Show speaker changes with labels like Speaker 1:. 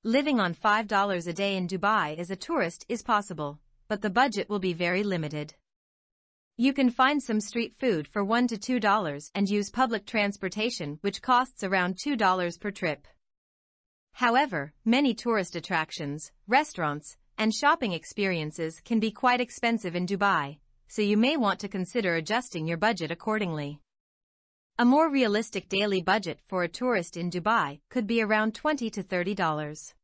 Speaker 1: Living on $5 a day in Dubai as a tourist is possible, but the budget will be very limited. You can find some street food for $1 to $2 and use public transportation, which costs around $2 per trip. However, many tourist attractions, restaurants, and shopping experiences can be quite expensive in Dubai, so you may want to consider adjusting your budget accordingly. A more realistic daily budget for a tourist in Dubai could be around $20 to $30.